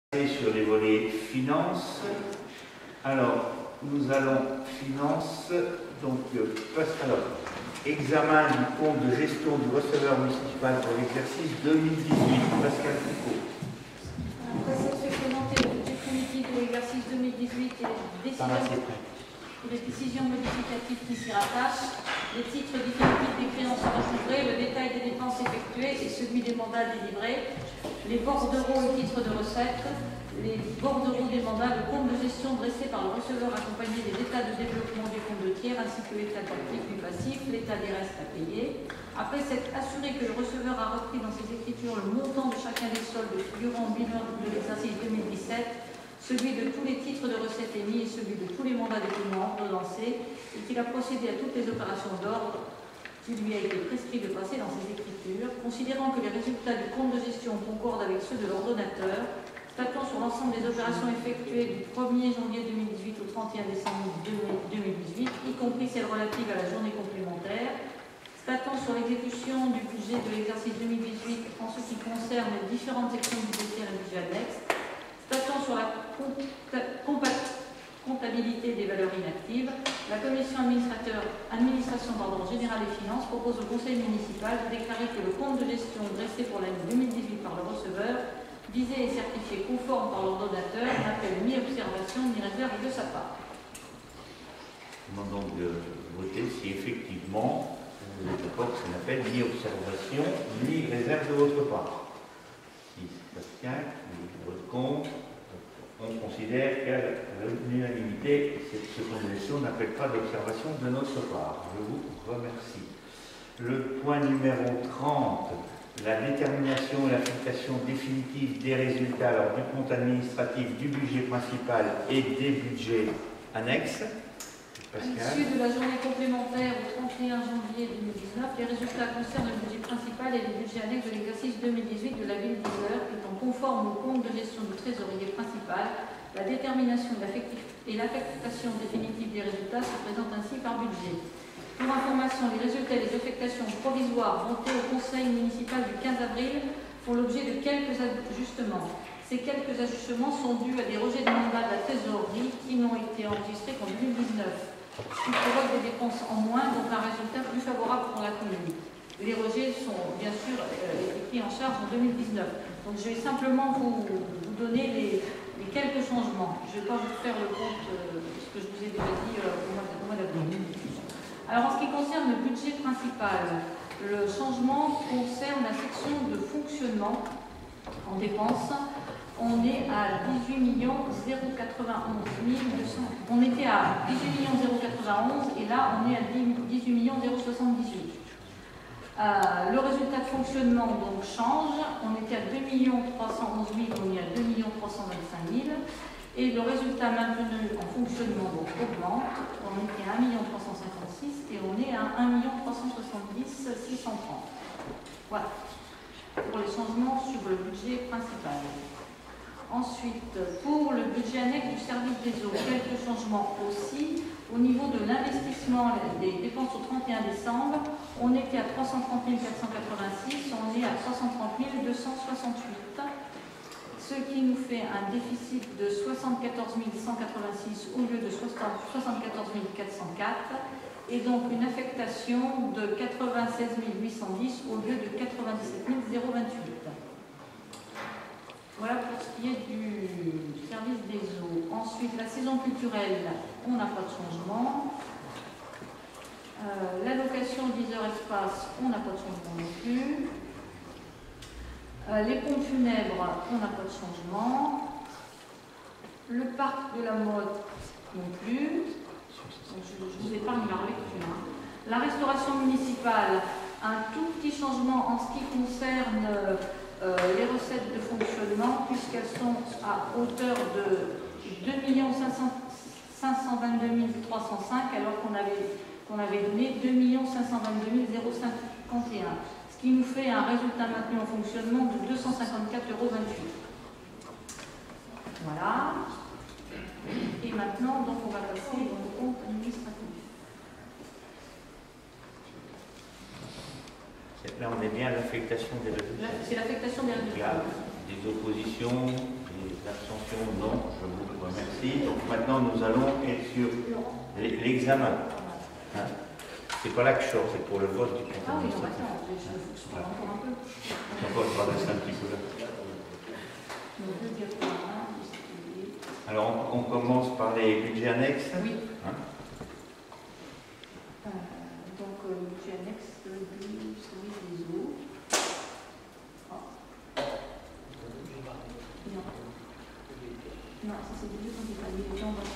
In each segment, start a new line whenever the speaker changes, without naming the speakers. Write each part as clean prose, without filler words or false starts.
Sur les volets finances. Alors, nous allons finances, donc examen du compte de gestion du receveur municipal pour l'exercice 2018. Pascal Foucault.
Après s'être fait présenter le budget primitif de l'exercice 2018 et les décisions modificatives qui s'y rattachent, les titres définitifs des créances recouvrées, le détail des dépenses effectuées et celui des mandats délivrés, les bordereaux et titres de recettes, les bordereaux des mandats, le compte de gestion dressé par le receveur accompagné des états de développement des comptes de tiers ainsi que l'état d'actif du passif, l'état des restes à payer. Après s'être assuré que le receveur a repris dans ses écritures le montant de chacun des soldes figurant au bilan de l'exercice 2017, celui de tous les titres de recettes émis et celui de tous les mandats de paiement ordonnancés, et qu'il a procédé à toutes les opérations d'ordre qui lui a été prescrit de passer dans ses écritures, considérant que les résultats du compte de gestion concordent avec ceux de l'ordonnateur, statant sur l'ensemble des opérations effectuées du 1er janvier 2018 au 31 décembre 2018, y compris celles relatives à la journée complémentaire, statant sur l'exécution du budget de l'exercice 2018 en ce qui concerne les différentes sections budgétaires et budget annexe, statant sur la comptabilité des valeurs inactives, la commission administration générale et finances propose au conseil municipal de déclarer que le compte de gestion dressé pour l'année 2018 par le receveur, visé et certifié conforme par l'ordonnateur, n'appelle ni observation ni réserve de sa part.
Je demande donc de voter si effectivement vous êtes d'accord que ça n'appelle ni observation ni réserve de votre part. Si ça se tient, votre compte, on considère qu'à l'unanimité, ce compte de gestion n'appelle pas d'observation de notre part. Je vous remercie. Le point numéro 30. La détermination et l'affectation définitive des résultats lors du compte administratif du budget principal et des budgets annexes. Pascal.
À l'issue de la journée complémentaire au 31 janvier 2019, les résultats concernent le budget principal et les budgets annexes de l'exercice 2018 de la ville d'Yzeure, étant conformes au compte de gestion du trésorier principal. La détermination et l'affectation définitive des résultats se présentent ainsi par budget. Pour information, les résultats et les affectations provisoires votées au conseil municipal du 15 avril font l'objet de quelques ajustements. Ces quelques ajustements sont dus à des rejets de mandat de la trésorerie qui n'ont été enregistrés qu'en 2019, ce qui provoque des dépenses en moins, donc un résultat plus favorable pour la commune. Les rejets sont bien sûr pris en charge en 2019. Donc je vais simplement vous donner les quelques changements. Je ne vais pas vous faire le compte de ce que je vous ai déjà dit au mois d'avril. Alors en ce qui concerne le budget principal, le changement concerne la section de fonctionnement en dépenses. On est à 18 091 200. On était à 18 091 et là on est à 18 078. Le résultat de fonctionnement donc change. On était à 2 311 000, on est à 2 325 000. Et le résultat maintenu en fonctionnement donc augmente. On était à 1 356 et on est à 1 370 630. Voilà pour les changements sur le budget principal. Ensuite, pour le budget annexe du service des eaux, quelques changements aussi. Au niveau de l'investissement des dépenses au 31 décembre, on était à 330 486, on est à 330 268, ce qui nous fait un déficit de 74 186 au lieu de 74 404, et donc une affectation de 96 810 au lieu de 97 028. Voilà pour ce qui est du service des eaux. Ensuite, la saison culturelle, on n'a pas de changement. L'allocation d'Yzeure Espace, on n'a pas de changement non plus. Les pompes funèbres, on n'a pas de changement. Le parc de la mode, non plus. Donc, je vous épargne la lecture. La restauration municipale, un tout petit changement en ce qui concerne les recettes de fonctionnement, puisqu'elles sont à hauteur de 2 522 305, alors qu'on avait donné 2 522 051, ce qui nous fait un résultat maintenu en fonctionnement de 254,28 €. Voilà. Et maintenant, donc, on va passer au compte administratif.
Là, on est bien à l'affectation des résultats.
C'est l'affectation des résultats.
Des oppositions, des abstentions. maintenant nous allons être sur l'examen. Hein? C'est pas là que je sors, c'est pour le vote du compte administratif.
Ah oui, je parle encore un peu.
Encore, je vais rester un petit peu là. Alors, on commence par les budgets annexes.
Oui.
Hein?
Donc, budget annexe du service des eaux. Non, ça c'est budget principal. Les gens vont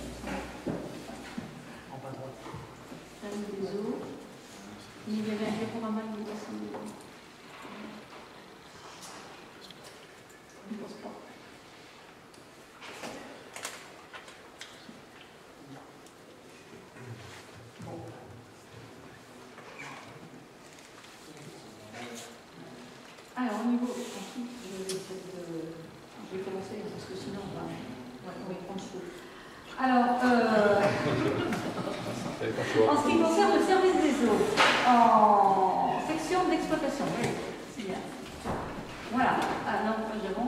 service des eaux. Il y avait un diaporama qui est passé. Je ne pense pas. Alors, au niveau. Je vais commencer parce que sinon, on va prendre chaud. Alors, en ce qui concerne le service des eaux, en section d'exploitation, c'est bien. Voilà. Ah non, pas avant.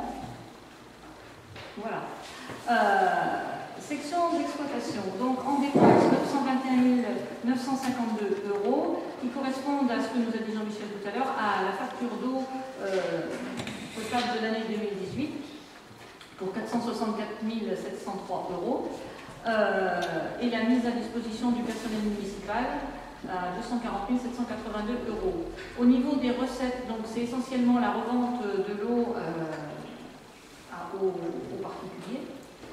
Voilà. Section d'exploitation, donc en dépense 921 952 €, qui correspondent à ce que nous a dit Jean-Michel tout à l'heure, à la facture d'eau potable de l'année 2018, pour 464 703 €, et la mise à disposition du personnel municipal à 240 782 €. Au niveau des recettes, donc c'est essentiellement la revente de l'eau aux particuliers.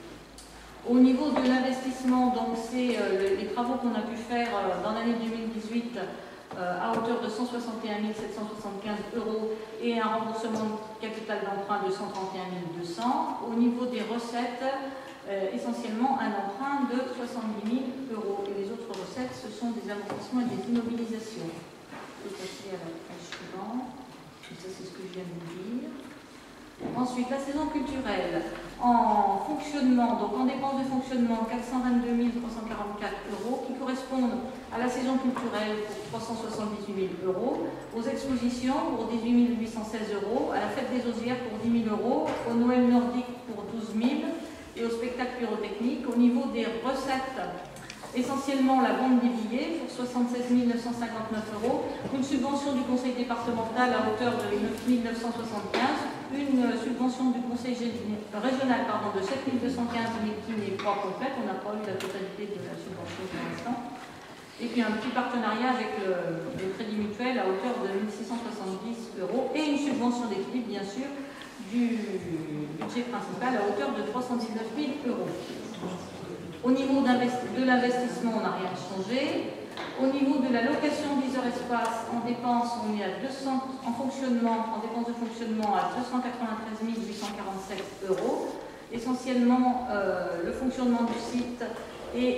Au niveau de l'investissement, donc c'est les travaux qu'on a pu faire dans l'année 2018 à hauteur de 161 775 € et un remboursement de capital d'emprunt de 131 200. Au niveau des recettes, essentiellement un emprunt de 70 000 €. Et les autres recettes, ce sont des amortissements et des immobilisations. Je vais passer à la page suivante. Ça, c'est ce que je viens de vous dire. Ensuite, la saison culturelle. En fonctionnement, donc en dépenses de fonctionnement, 422 344 €, qui correspondent à la saison culturelle pour 378 000 €, aux expositions pour 18 816 €, à la fête des osières pour 10 000 €, au Noël nordique pour 12 000 € et au spectacle pyrotechnique. Au niveau des recettes, essentiellement la vente des billets pour 76 959 €, une subvention du conseil départemental à hauteur de 9 975 €, une subvention du conseil régional de 7 215 € qui n'est pas complète, on n'a pas eu la totalité de la subvention pour l'instant, et puis un petit partenariat avec le Crédit Mutuel à hauteur de 1 670 € et une subvention d'équilibre bien sûr du budget principal à hauteur de 319 000 €. Au niveau de l'investissement, on n'a rien changé. Au niveau de la location d'Isor Espace, en dépenses, on est à 200, en fonctionnement, en dépenses de fonctionnement à 293 847 €. Essentiellement le fonctionnement du site et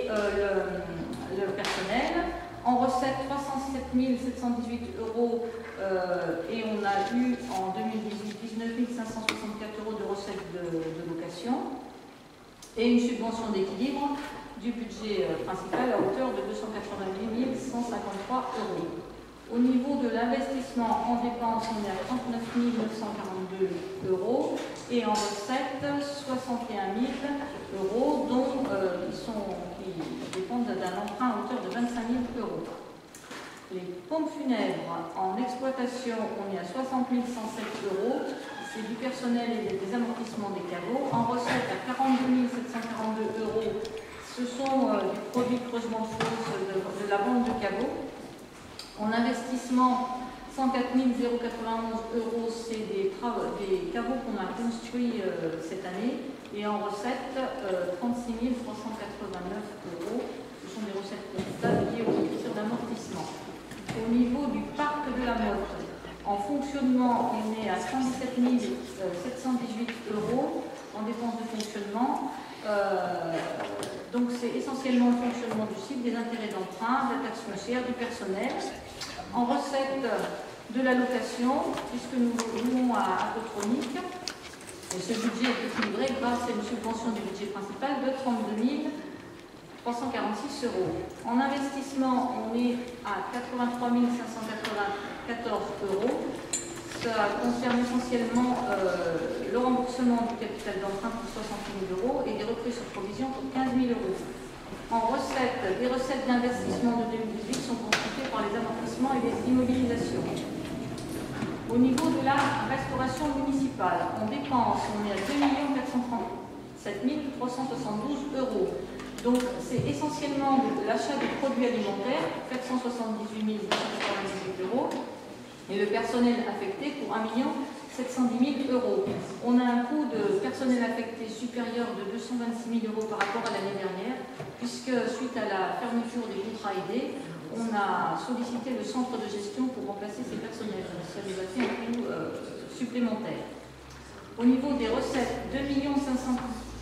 le personnel. En recettes, 307 718 € et on a eu en 2018 19 564 € de recettes de location et une subvention d'équilibre du budget principal à hauteur de 288 153 €. Au niveau de l'investissement en dépenses, on est à 39 942 € et en recettes, 61 000 €, dont qui dépendent d'un emprunt à hauteur de 25 000 €. Les pompes funèbres en exploitation, on est à 60 107 €. C'est du personnel et des amortissements des caveaux. En recettes, à 42 742 €. Ce sont du produit de creusement de fosse, de la vente de caveaux. En investissement, 104 091 €, c'est des caveaux qu'on a construits cette année. Et en recettes, 36 389 €. Ce sont des recettes comptables liées aux écritures d'amortissement. Au niveau du parc de la Motte, en fonctionnement, on est à 117 718 € en dépenses de fonctionnement. Donc c'est essentiellement le fonctionnement du site, des intérêts d'emprunt, de la taxe foncière, du personnel. En recette de la location, puisque nous jouons à Cotronic, ce budget est équilibré grâce à une subvention du budget principal de 32 346 €. En investissement, on est à 83 594 €. ça concerne essentiellement le remboursement du capital d'emprunt pour 60 000 euros et des reprises sur provision pour 15 000 euros. En recettes, les recettes d'investissement de 2018 sont constituées par les amortissements et les immobilisations. Au niveau de la restauration municipale, en dépenses, on est à 2 437 372 euros. Donc, c'est essentiellement l'achat de produits alimentaires, 478 298 euros, et le personnel affecté pour 1 710 000 euros. On a un coût de personnel affecté supérieur de 226 000 euros par rapport à l'année dernière, puisque suite à la fermeture des contrats aidés, on a sollicité le centre de gestion pour remplacer ces personnels. Ça nous a fait un coût supplémentaire. Au niveau des recettes, 2 522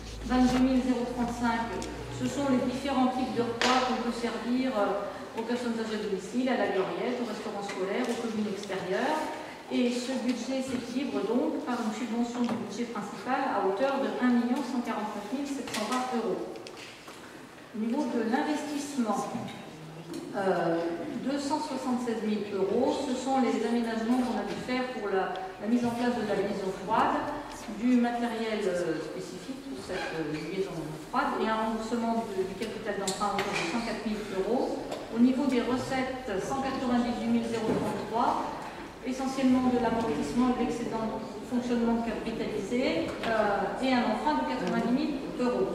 035, ce sont les différents types de repas qu'on peut servir aux personnes âgées de domicile, à la gloriette, aux restaurants scolaires, aux communes extérieures. Et ce budget s'équilibre donc par une subvention du budget principal à hauteur de 1 149 720 euros. Au niveau de l'investissement, 276 000 euros, ce sont les aménagements qu'on a dû faire pour la mise en place de la liaison froide, du matériel spécifique pour cette liaison froide et un remboursement du capital d'emprunt autour de 104 000 euros. Au niveau des recettes, 198 033, essentiellement de l'amortissement et de l'excédent de fonctionnement capitalisé et un emprunt de 90 000 euros.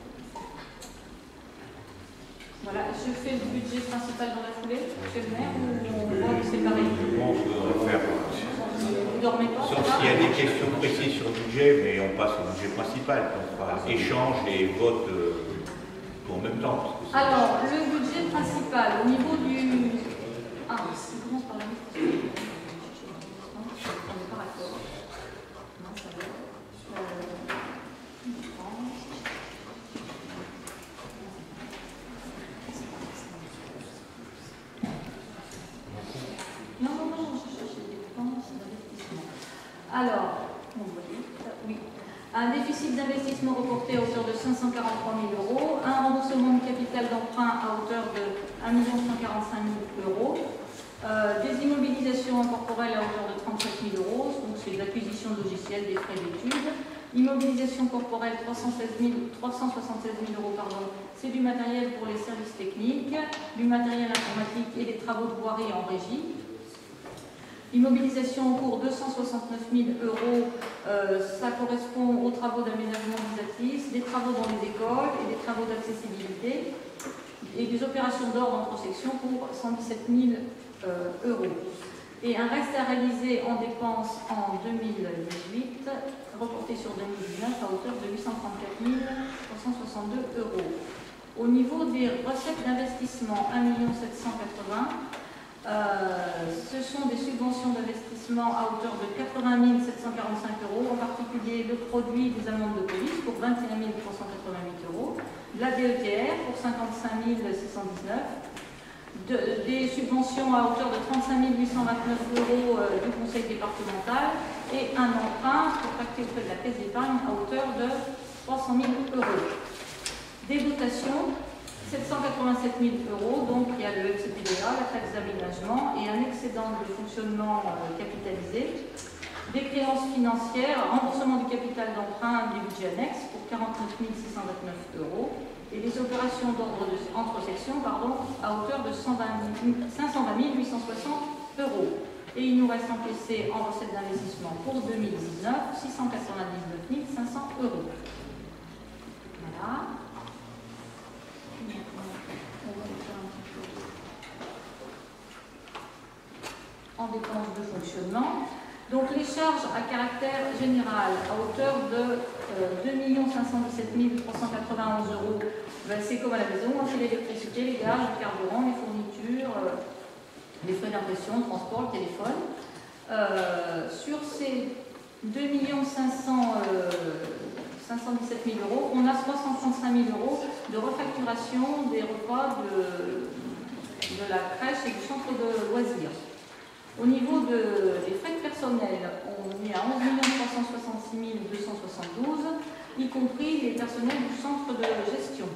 Voilà, je fais le budget principal dans la foulée, monsieur le maire, ou on voit que c'est pareil?
Je pense qu'on va faire.
Vous dormez pas?
Sauf s'il y a des questions précises sur le budget, mais on passe au budget principal. On fera échange et vote en même temps.
Alors, le budget principal, au niveau du... Ah, on commence par la on n'est pas d'accord. Non, ça va. Non, je cherche les dépenses d'investissement. Alors, oui. Un déficit d'investissement reporté à hauteur de 543 000 euros, un remboursement du capital d'emprunt à hauteur de 1 145 000 euros, des immobilisations incorporelles à hauteur de 37 000 euros, donc c'est l'acquisition de logiciels, des frais d'études, immobilisation corporelle 376 000 euros, c'est du matériel pour les services techniques, du matériel informatique et des travaux de voirie en régie. Immobilisation en cours 269 000 euros, ça correspond aux travaux d'aménagement des ATIS, des travaux dans les écoles et des travaux d'accessibilité et des opérations d'ordre entre sections pour 117 000 euros. Et un reste à réaliser en dépenses en 2018, reporté sur 2019 à hauteur de 834 362 euros. Au niveau des recettes d'investissement, 1 780 000, ce sont des subventions d'investissement à hauteur de 80 745 euros, en particulier le produit des amendes de police pour 21 388 euros, de la DETR pour 55 619, des subventions à hauteur de 35 829 euros du conseil départemental et un emprunt contracté auprès de la caisse d'épargne à hauteur de 300 000 euros. Des dotations, 787 000 euros, donc il y a le FCPDA, la taxe d'aménagement et un excédent de fonctionnement capitalisé. Des créances financières, remboursement du capital d'emprunt des budgets annexes pour 49 629 euros et des opérations d'ordre entre sections à hauteur de 520 860 euros. Et il nous reste encaissé en recettes d'investissement pour 2019 699 500 euros. Voilà. En dépenses de fonctionnement. Donc les charges à caractère général à hauteur de 2 517 391 euros, ben, c'est comme à la maison, c'est l'électricité, les gages, le carburant, les fournitures, les frais d'impression, le transport, le téléphone. Sur ces 2 517 000 euros, on a 335 000 euros de refacturation des repas de la crèche et du centre de loisirs. Au niveau des frais de personnel, on est à 11 366 272, y compris les personnels du centre de gestion.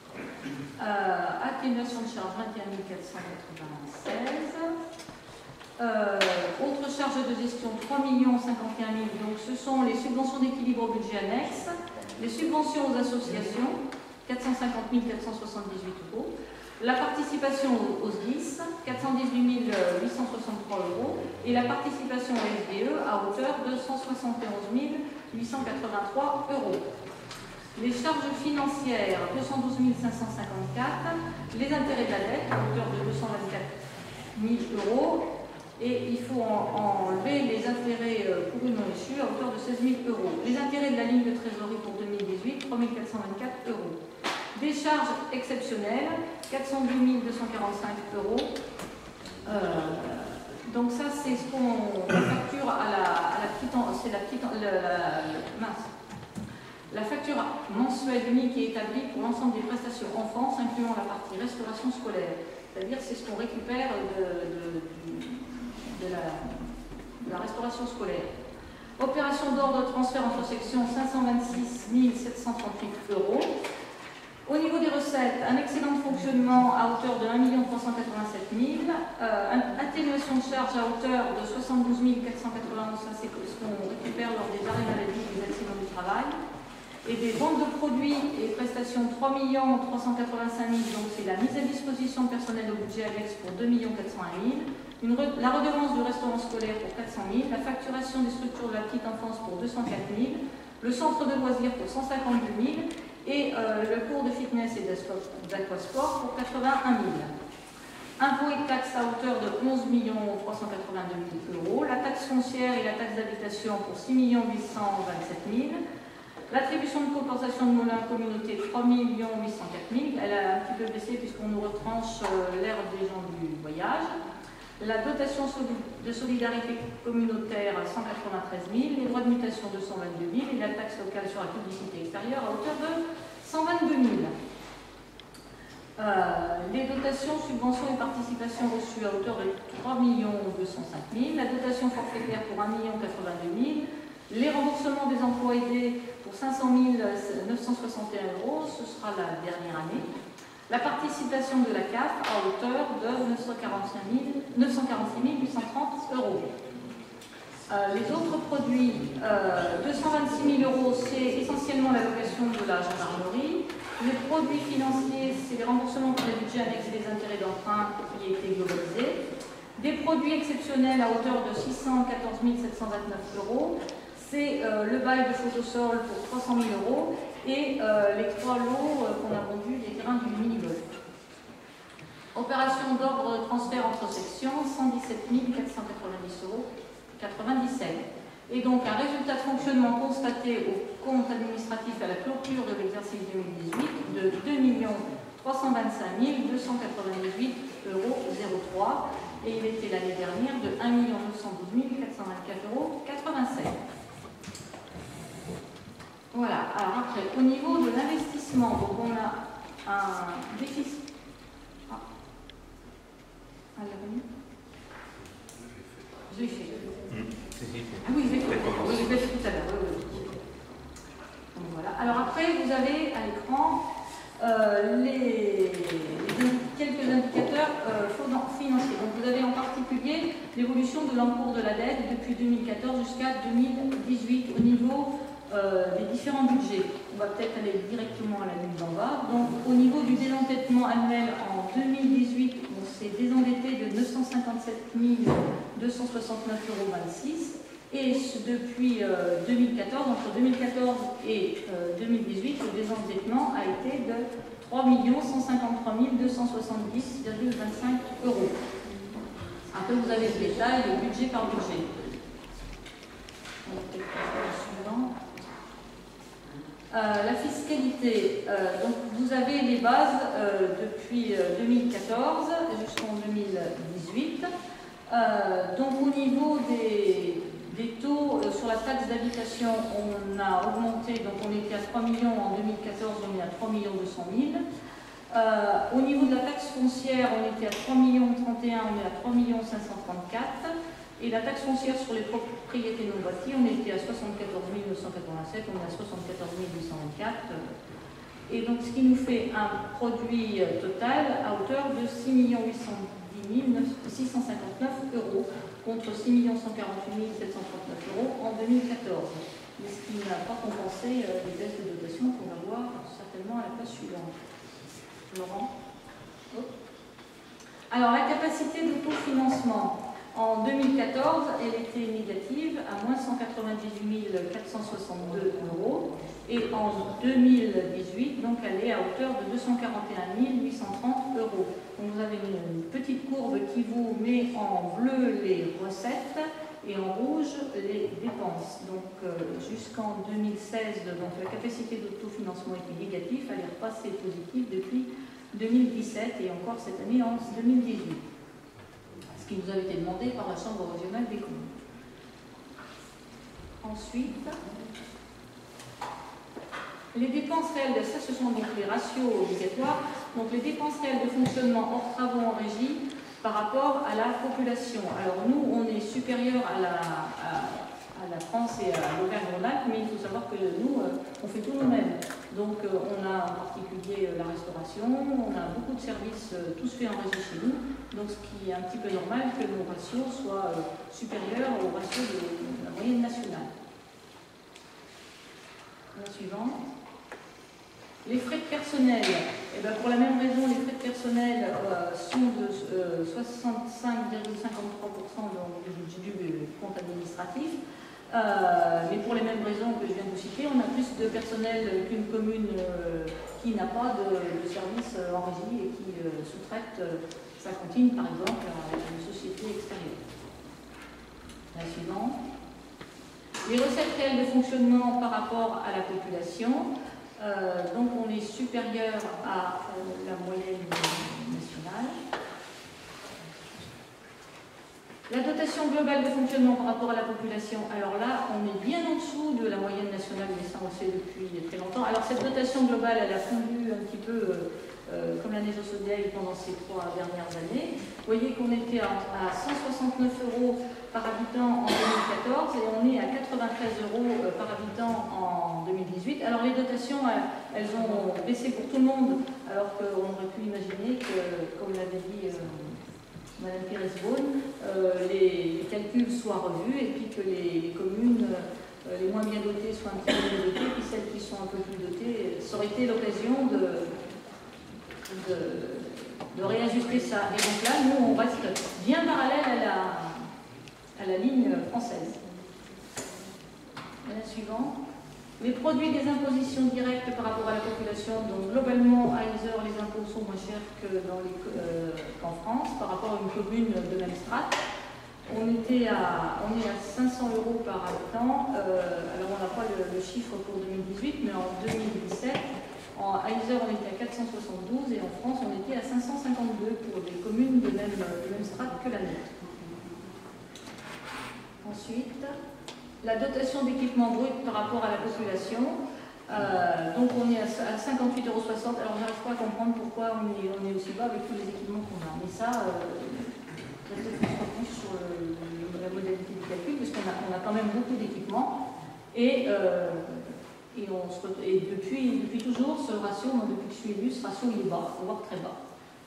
Atténuation de charge 21 496. Autre charge de gestion, 3 51 000. Donc, ce sont les subventions d'équilibre au budget annexe, les subventions aux associations, 450 478 €. La participation aux SDIS, 418 863 €. Et la participation au SDE à hauteur de 171 883 €. Les charges financières, 212 554. Les intérêts de la dette à hauteur de 224 000 €. Et il faut enlever les intérêts pour une non issue à hauteur de 16 000 €. Les intérêts de la ligne de trésorerie pour 2018, 3 424 €. Des charges exceptionnelles, 410 245 €. Donc ça, c'est ce qu'on facture à la petite... La facture mensuelle unique est établie pour l'ensemble des prestations enfance, incluant la partie restauration scolaire. C'est-à-dire c'est ce qu'on récupère de la restauration scolaire. Opération d'ordre transfert entre sections, 526 738 €. Au niveau des recettes, un excédent de fonctionnement à hauteur de 1 387 000 €, atténuation de charges à hauteur de 72 491 €, ça c'est ce qu'on récupère lors des arrêts maladie et des accidents du travail. Et des ventes de produits et prestations, 3 385 000 €, donc c'est la mise à disposition personnelle au budget annexe pour 2 401 000 €, la redevance du restaurant scolaire pour 400 000 €, la facturation des structures de la petite enfance pour 204 000 €, le centre de loisirs pour 152 000 € et le cours de fitness et d'aquasport pour 81 000 €. Impôts et taxes à hauteur de 11 382 000 €, la taxe foncière et la taxe d'habitation pour 6 827 000 €, l'attribution de compensation de moulins communauté 3 804 000 €, elle a un petit peu baissé puisqu'on nous retranche l'aire des gens du voyage. La dotation de solidarité communautaire 193 000 €, les droits de mutation 222 000 € et la taxe locale sur la publicité extérieure à hauteur de 122 000 €. Les dotations, subventions et participations reçues à hauteur de 3 205 000 €, la dotation forfaitaire pour 1 082 000 €, les remboursements des emplois aidés pour 500 961 €, ce sera la dernière année. La participation de la CAF à hauteur de 946 830 €. Les autres produits, 226 000 €, c'est essentiellement l'allocation de la gendarmerie. Les produits financiers, c'est les remboursements pour les budgets annexes des intérêts d'emprunt qui étaient globalisés. Des produits exceptionnels à hauteur de 614 729 €. C'est le bail de Photosol pour 300 000 € et les 3 lots qu'on a vendus des terrains du mini-golf. Opération d'ordre de transfert entre sections, 117 490 € 97. Et donc un résultat de fonctionnement constaté au compte administratif à la clôture de l'exercice 2018 de 2 325 298 € 03 et il était l'année dernière de 1 912 424 € 87. Voilà, alors après, au niveau de l'investissement, donc on a un déficit. Ah, je l'ai fait. Ah oui, je l'ai fait. Oui, je l'ai fait tout à l'heure. Oui. Donc voilà. Alors après, vous avez à l'écran quelques indicateurs financiers. Donc vous avez en particulier l'évolution de l'encours de la dette depuis 2014 jusqu'à 2018 au niveau des différents budgets. On va peut-être aller directement à la ligne d'en bas. Donc, au niveau du désendettement annuel en 2018, on s'est désendetté de 957 269,26 € et depuis 2014, entre 2014 et 2018, le désendettement a été de 3 153 270,25 €. Après, vous avez le détail, le budget par budget. La fiscalité, donc vous avez les bases depuis 2014 jusqu'en 2018. Donc au niveau des taux sur la taxe d'habitation, on a augmenté, donc on était à 3 millions en 2014, on est à 3 200 000. Au niveau de la taxe foncière, on était à 3 031 000, on est à 3 534 000. Et la taxe foncière sur les propriétés non bâties, on était à 74 987, on est à 74 824. Et donc, ce qui nous fait un produit total à hauteur de 6 810 659 euros contre 6 148 739 euros en 2014. Mais ce qui n'a pas compensé les baisses de dotation qu'on va voir certainement à la page suivante. Laurent. Alors, la capacité d'autofinancement, en 2014, elle était négative à moins 198 462 euros. Et en 2018, donc, elle est à hauteur de 241 830 euros. Donc, vous avez une petite courbe qui vous met en bleu les recettes et en rouge les dépenses. Donc, jusqu'en 2016, donc, la capacité d'autofinancement était négative, elle est repassée positive depuis 2017 et encore cette année en 2018. Ce qui nous avait été demandé par la Chambre régionale des communes. Ensuite, les dépenses réelles, ça ce sont donc les ratios obligatoires, donc les dépenses réelles de fonctionnement hors travaux en régie par rapport à la population. Alors nous, on est supérieur à la France et à l'Auvergne-Rhône-Alpes, mais il faut savoir que nous, on fait tout nous-mêmes. Donc on a en particulier la restauration, on a beaucoup de services, tous faits en régie chez nous, donc ce qui est un petit peu normal que nos ratios soient supérieurs aux ratios de la moyenne nationale. La suivante. Les frais de personnel, eh bien pour la même raison, les frais de personnel sont de 65,53% du budget du compte administratif. Mais pour les mêmes raisons que je viens de vous citer, on a plus de personnel qu'une commune qui n'a pas de service en régie et qui sous-traite sa cantine, par exemple, à une société extérieure. La suivante. Les recettes réelles de fonctionnement par rapport à la population. Donc on est supérieur à la moyenne nationale. La dotation globale de fonctionnement par rapport à la population, alors là, on est bien en dessous de la moyenne nationale, mais ça on le sait depuis très longtemps. Alors cette dotation globale, elle a fondu un petit peu comme la neige au soleil pendant ces 3 dernières années. Vous voyez qu'on était à 169 euros par habitant en 2014 et on est à 93 euros par habitant en 2018. Alors les dotations, elles ont baissé pour tout le monde, alors qu'on aurait pu imaginer que, comme l'avait dit Mme Pérez-Beaune, les calculs soient revus et puis que les communes les moins bien dotées soient un petit peu mieux dotées, puis celles qui sont un peu plus dotées, ça aurait été l'occasion de réajuster ça. Et donc là, nous, on reste bien parallèle à la ligne française. La suivante. Les produits des impositions directes par rapport à la population, donc globalement à Yzeure, les impôts sont moins chers qu'en France par rapport à une commune de même strate. On est à 500 euros par habitant. Alors on n'a pas le chiffre pour 2018, mais en 2017, à Yzeure, on était à 472 et en France, on était à 552 pour des communes de même strate que la nôtre. Ensuite, la dotation d'équipement brut par rapport à la population. Donc on est à 58,60 €. Alors j'arrive pas à comprendre pourquoi on est aussi bas avec tous les équipements qu'on a. Mais ça, peut-être qu'on se repose sur la modalité du calcul, parce qu'on a quand même beaucoup d'équipements. Et depuis toujours, ce ratio, moi depuis que je suis élue, ce ratio il est bas, voire très bas.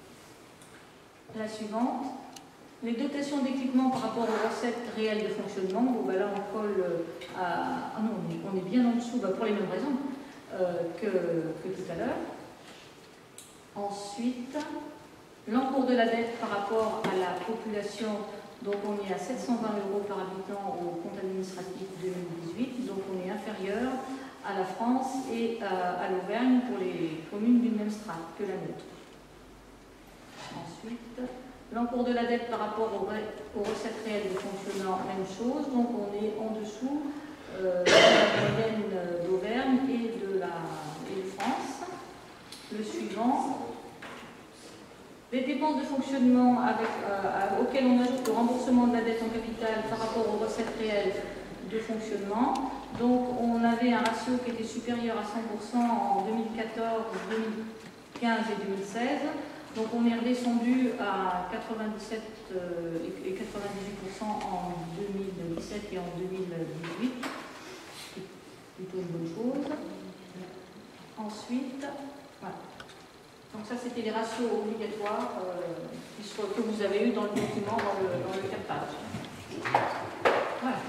La suivante. Les dotations d'équipement par rapport aux recettes réelles de fonctionnement, bon, ben là on colle à... Ah non, on est bien en dessous, pour les mêmes raisons que tout à l'heure. Ensuite, l'encours de la dette par rapport à la population, donc on est à 720 € par habitant au compte administratif 2018, donc on est inférieur à la France et à l'Auvergne pour les communes d'une même strate que la nôtre. Ensuite... L'encours de la dette par rapport aux recettes réelles de fonctionnement, même chose. Donc on est en dessous de la moyenne d'Auvergne et de France. Le suivant. Les dépenses de fonctionnement auxquelles on ajoute le remboursement de la dette en capital par rapport aux recettes réelles de fonctionnement. Donc on avait un ratio qui était supérieur à 100% en 2014, 2015 et 2016. Donc on est redescendu à 97 et 98% en 2017 et en 2018, c'est plutôt une bonne chose. Ensuite, voilà. Donc ça, c'était les ratios obligatoires que vous avez eu dans le document, dans le captage. Voilà.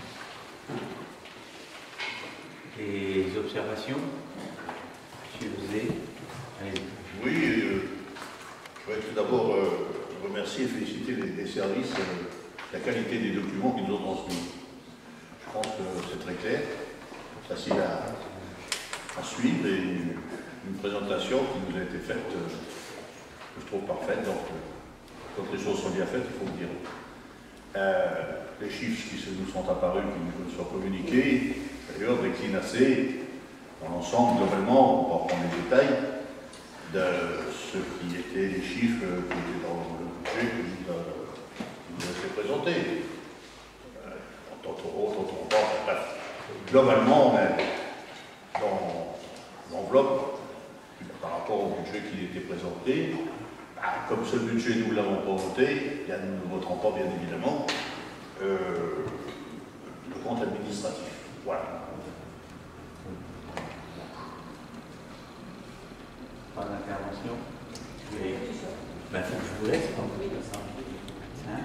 Les observations, M. Lezé.
Oui, je voudrais tout d'abord remercier et féliciter les services de la qualité des documents qu'ils nous ont transmis. Je pense que c'est très clair, facile à suivre et une présentation qui nous a été faite, que je trouve parfaite. Donc, quand les choses sont bien faites, il faut le dire. Les chiffres qui nous sont apparus, qui nous sont communiqués, d'ailleurs, déclinent assez dans l'ensemble, globalement, on va prendre les détails de ce qui étaient les chiffres qui étaient dans le budget qui nous a été présenté. Bref, globalement, on est dans l'enveloppe par rapport au budget qui était présenté. Comme ce budget, nous ne l'avons pas voté, nous ne voterons pas, bien évidemment, le compte administratif. Voilà.
Pas d'intervention. Ben, faut que je vous laisse. Hein?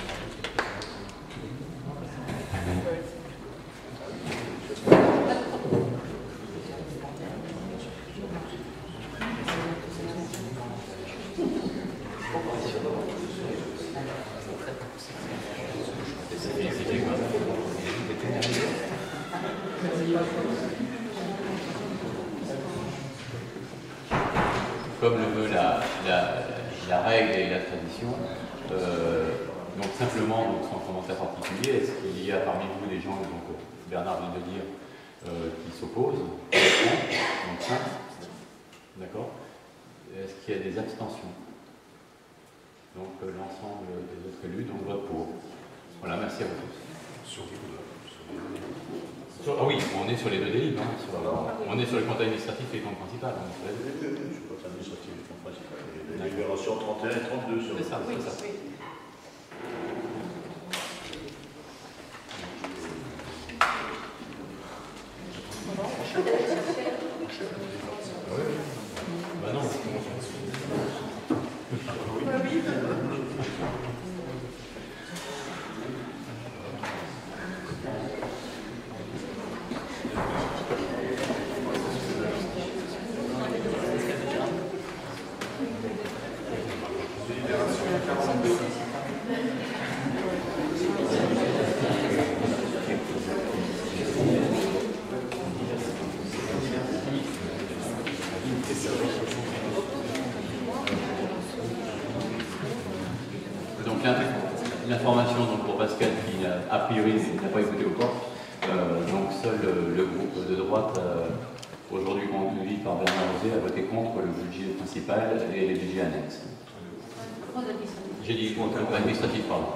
Comme le veut la règle et la tradition, donc simplement, donc sans commentaire particulier, est-ce qu'il y a parmi vous des gens, donc Bernard vient de dire, qui s'opposent, donc 5, d'accord? Est-ce qu'il y a des abstentions? Donc l'ensemble des autres élus, donc vote pour. Voilà, merci à vous tous. Ah oui, on est sur les deux délits, hein, on est sur le compte administratif et le compte principal.
Le compte administratif et le compte principal. La libération 31 et 32 sur.
C'est ça, c'est ça. Bah non. Donc l'information pour Pascal qui a priori n'a pas écouté au port. Donc seul le groupe de droite, aujourd'hui conduit par Bernard Lezé, a voté contre le budget principal et les budgets annexes. J'ai dit contre administratif, pardon.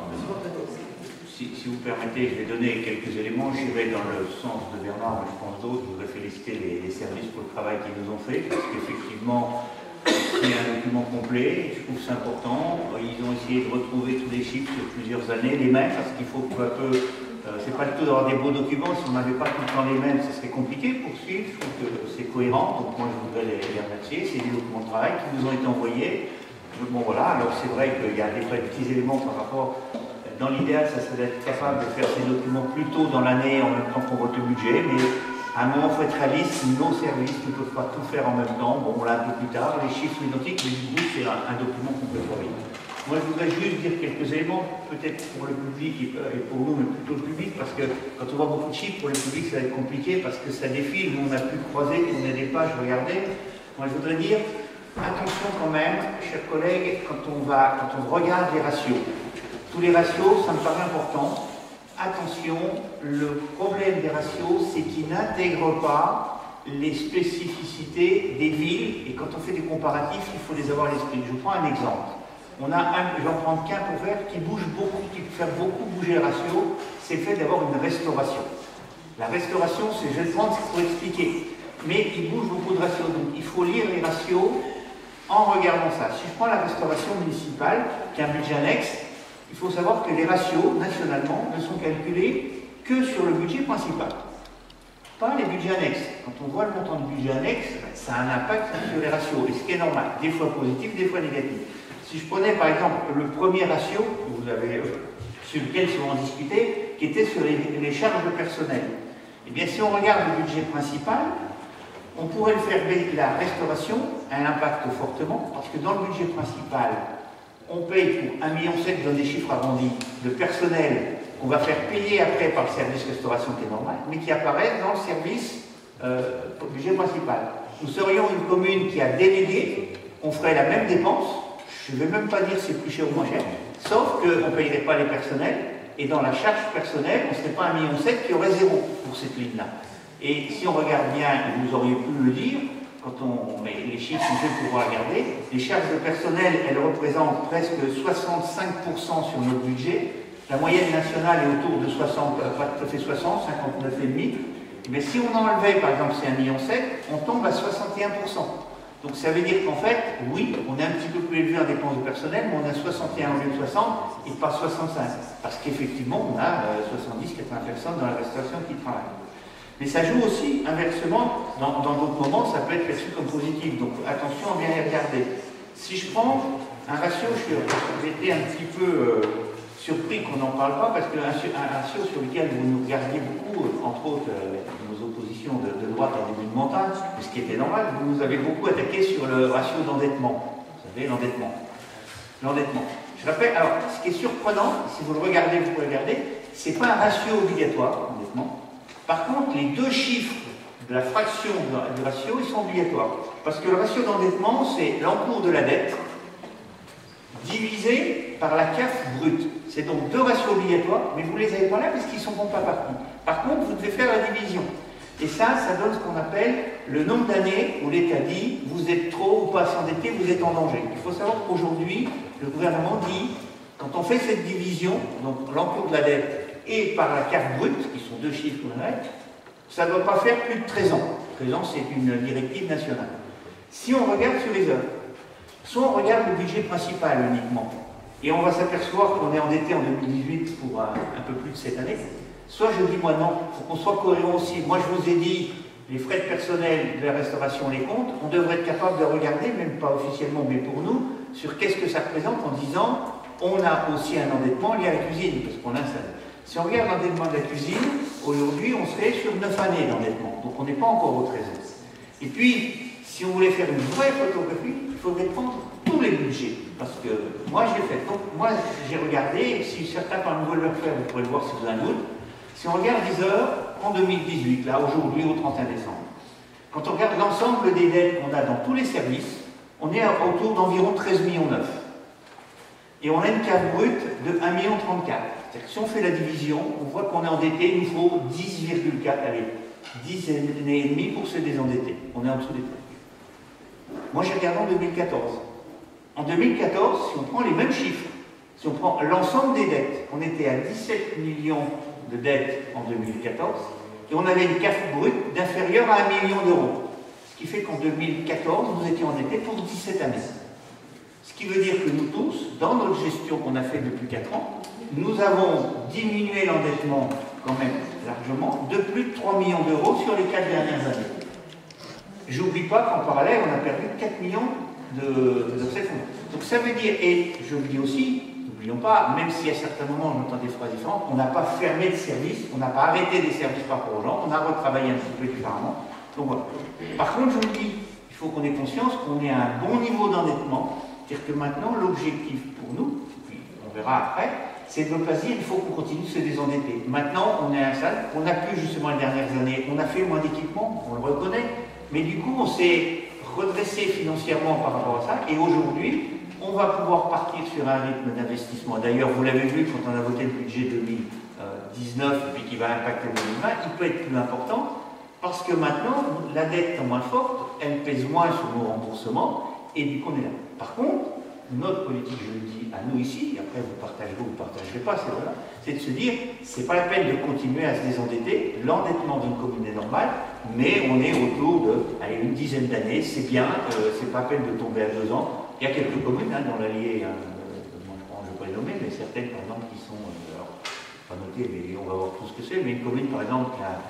Si vous permettez, je vais donner quelques éléments. J'irai dans le sens de Bernard, mais je pense d'autres. Je voudrais féliciter les services pour le travail qu'ils nous ont fait, parce qu'effectivement, c'est un document complet, je trouve que c'est important. Ils ont essayé de retrouver tous les chiffres sur plusieurs années, les mêmes, parce qu'il faut peu à peu. C'est pas le tout d'avoir des beaux documents, si on n'avait pas tout le temps les mêmes, ce serait compliqué pour suivre. Je trouve que c'est cohérent, donc moi je voudrais les remercier. C'est des documents de travail qui nous ont été envoyés. Bon voilà, alors c'est vrai qu'il y a des petits éléments par rapport. Dans l'idéal, ça serait d'être capable de faire ces documents plus tôt dans l'année en même temps qu'on vote le budget, mais à un moment, il faut être réaliste, nos services ne peuvent pas tout faire en même temps. Bon, on l'a un peu plus tard, les chiffres sont identiques, mais du coup, c'est un document qu'on peut travailler. Moi, je voudrais juste dire quelques éléments, peut-être pour le public et pour nous, mais plutôt le public, parce que quand on voit beaucoup de chiffres, pour le public, ça va être compliqué, parce que ça défile, nous, on a pu croiser, on a des pages, regardez. Moi, je voudrais dire, attention quand même, chers collègues, quand on regarde les ratios. Tous les ratios, ça me paraît important. Attention, le problème des ratios, c'est qu'ils n'intègrent pas les spécificités des villes. Et quand on fait des comparatifs, il faut les avoir à l'esprit. Je prends un exemple. On a j'en prends qu'un pour faire, qui bouge beaucoup, qui peut faire beaucoup bouger le ratio. C'est le fait d'avoir une restauration. La restauration, c'est, je vais le prendre pour expliquer. Mais il bouge beaucoup de ratios. Donc il faut lire les ratios en regardant ça. Si je prends la restauration municipale, qui est un budget annexe, il faut savoir que les ratios, nationalement, ne sont calculés que sur le budget principal. pas les budgets annexes. Quand on voit le montant du budget annexe, ça a un impact sur les ratios, et ce qui est normal, des fois positif, des fois négatif. Si je prenais par exemple le premier ratio, que vous avez, sur lequel souvent discuté, qui était sur les charges personnelles, eh bien si on regarde le budget principal, on pourrait le faire, la restauration a un impact fortement, parce que dans le budget principal, on paye pour 1,7 million, je donne des chiffres arrondis, de personnel qu'on va faire payer après par le service restauration qui est normal, mais qui apparaît dans le service budget principal. Nous serions une commune qui a délégué, on ferait la même dépense, je ne vais même pas dire si c'est plus cher ou moins cher, sauf qu'on ne payerait pas les personnels, et dans la charge personnelle, on ne serait pas 1,7 million qui aurait zéro pour cette ligne-là. Et si on regarde bien, et vous auriez pu le dire, quand mais les chiffres sont faits pour pouvoir regarder, les charges de personnel, elles représentent presque 65% sur notre budget. La moyenne nationale est autour de 60, pas tout à fait 60, 59,5. Mais si on enlevait, par exemple, c'est 1,7 million, on tombe à 61%. Donc ça veut dire qu'en fait, oui, on est un petit peu plus élevé en dépenses de personnel, mais on a 61 au lieu de 60 et pas 65. Parce qu'effectivement, on a 70-80 personnes dans la restauration qui travaillent. Mais ça joue aussi inversement, dans d'autres moments, ça peut être perçu comme positif. Donc attention à bien les regarder. Si je prends un ratio, j'ai été un petit peu surpris qu'on n'en parle pas, parce qu'un ratio sur lequel vous nous regardiez beaucoup, entre autres nos oppositions de droite en début de mandat, ce qui était normal, vous nous avez beaucoup attaqué sur le ratio d'endettement. Vous savez, l'endettement. L'endettement. Je rappelle, alors, ce qui est surprenant, si vous le regardez, vous pouvez regarder, c'est pas un ratio obligatoire, l'endettement. Par contre, les deux chiffres de la fraction du ratio, ils sont obligatoires. Parce que le ratio d'endettement, c'est l'encours de la dette divisé par la CAF brute. C'est donc deux ratios obligatoires, mais vous ne les avez pas là parce qu'ils ne sont pas partis. Par contre, vous devez faire la division. Et ça donne ce qu'on appelle le nombre d'années où l'État dit vous êtes trop ou pas s'endetter, vous êtes en danger. Il faut savoir qu'aujourd'hui, le gouvernement dit, quand on fait cette division, donc l'encours de la dette et par la carte brute, qui sont deux chiffres qu'on a, ça ne doit pas faire plus de 13 ans. 13 ans, c'est une directive nationale. Si on regarde sur les œuvres, soit on regarde le budget principal uniquement, et on va s'apercevoir qu'on est endetté en 2018 pour un peu plus de 7 années, soit je dis moi non, il faut qu'on soit cohérent aussi. Moi je vous ai dit, les frais de personnel de la restauration, les comptes, on devrait être capable de regarder, même pas officiellement, mais pour nous, sur qu'est-ce que ça représente en disant, on a aussi un endettement lié à la cuisine, parce qu'on a ça. Si on regarde l'endettement de la cuisine, aujourd'hui, on serait sur 9 années d'endettement. Donc, on n'est pas encore au 13 ans. Et puis, si on voulait faire une vraie photographie, il faudrait prendre tous les budgets. Parce que moi, j'ai fait. Donc, moi, j'ai regardé. Si certains parmi vous veulent le faire, vous pourrez le voir si vous avez un doute. Si on regarde les heures en 2018, là, aujourd'hui, au 31 décembre, quand on regarde l'ensemble des dettes qu'on a dans tous les services, on est autour d'environ 13,9 millions. Et on a une carte brute de 1,34 million. C'est-à-dire que si on fait la division, on voit qu'on est endetté, il nous faut 10,4, allez, 10,5 pour se désendetter. On est en dessous des prix. Moi, j'ai regardé en 2014. En 2014, si on prend les mêmes chiffres, si on prend l'ensemble des dettes, on était à 17 millions de dettes en 2014, et on avait une CAF brute d'inférieure à 1 million d'euros. Ce qui fait qu'en 2014, nous étions endettés pour 17 années. Ce qui veut dire que nous tous, dans notre gestion qu'on a fait depuis 4 ans, nous avons diminué l'endettement quand même largement de plus de 3 millions d'euros sur les 4 dernières années. J'oublie pas qu'en parallèle, on a perdu 4 millions de ces fonds. Donc ça veut dire, et je le dis aussi, n'oublions pas, même si à certains moments on entend des phrases différentes, on n'a pas fermé de service, on n'a pas arrêté des services par rapport aux gens, on a retravaillé un petit peu différemment. Donc voilà. Par contre, je vous dis, il faut qu'on ait conscience qu'on est à un bon niveau d'endettement. C'est-à-dire que maintenant, l'objectif pour nous, puis on verra après, c'est de ne pas dire il faut qu'on continue de se désendetter. Maintenant, on est à un stade, on a pu justement les dernières années, on a fait moins d'équipements, on le reconnaît, mais du coup, on s'est redressé financièrement par rapport à ça, et aujourd'hui, on va pouvoir partir sur un rythme d'investissement. D'ailleurs, vous l'avez vu quand on a voté le budget 2019, et puis qui va impacter 2020, il peut être plus important, parce que maintenant, la dette est moins forte, elle pèse moins sur nos remboursements, et du coup, on est là. Par contre, notre politique, je le dis à nous ici, et après vous partagerez ou vous ne partagerez pas, c'est de se dire, c'est pas la peine de continuer à se désendetter, l'endettement d'une commune est normal, mais on est autour de une dizaine d'années, c'est bien, c'est pas la peine de tomber à 2 ans. Il y a quelques communes dans l'Allier, je ne vais pas les nommer, mais certaines par exemple qui sont, alors, pas notées, mais on va voir tout ce que c'est, mais une commune par exemple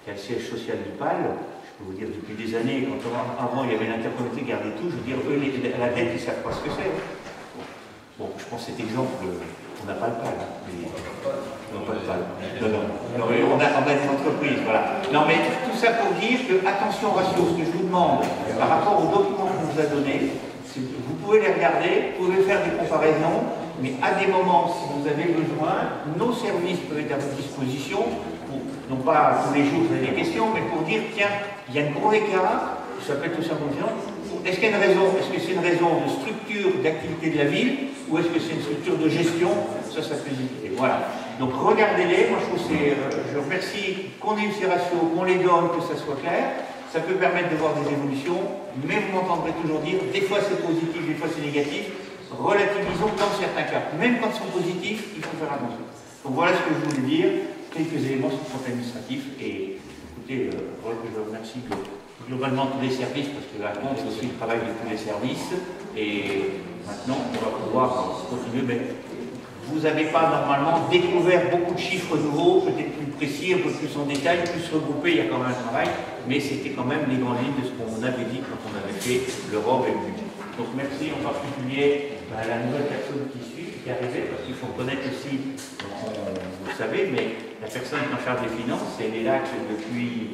qui a le siège social du PAL. Je peux vous dire, depuis des années, quand avant il y avait l'intercommunauté qui gardait tout, je veux dire, eux, la dette, ils ne savent pas ce que c'est. Bon, je pense que cet exemple, on n'a pas le PAL. Hein, mais... Non, pas le PAL. Non, mais on a des entreprises, voilà. Non, mais tout ça pour dire que, attention ratio, ce que je vous demande par rapport aux documents qu'on vous a donnés, vous pouvez les regarder, vous pouvez faire des comparaisons, mais à des moments, si vous avez besoin, nos services peuvent être à votre disposition, pour, non pas tous les jours vous avez des questions, mais pour dire, tiens, il y a un gros écart, ça peut être tout simplement, est-ce qu'il y a une raison? Est-ce que c'est une raison de structure d'activité de la ville, ou est-ce que c'est une structure de gestion? Ça peut discuter. Voilà. Donc regardez-les, moi je trouve je remercie qu'on ait eu ces ratios, qu'on les donne, que ça soit clair. Ça peut permettre de voir des évolutions, mais vous m'entendrez toujours dire, des fois c'est positif, des fois c'est négatif. Relativisons dans certains cas. Même quand ils sont positifs, il faut faire attention. Donc voilà ce que je voulais dire, quelques éléments sur le compte administratif. Et écoutez, je remercie globalement tous les services, parce que là, c'est aussi le travail de tous les services. Et maintenant, on va pouvoir continuer. Mais vous n'avez pas normalement découvert beaucoup de chiffres nouveaux, peut-être plus précis, un peu plus en détail, plus regroupés, il y a quand même un travail, mais c'était quand même les grandes lignes de ce qu'on avait dit quand on avait fait l'Europe et le budget. Donc merci en particulier à la nouvelle personne qui suit, qui est arrivée, parce qu'il faut connaître aussi, vous le savez, mais la personne en charge des finances, elle est là depuis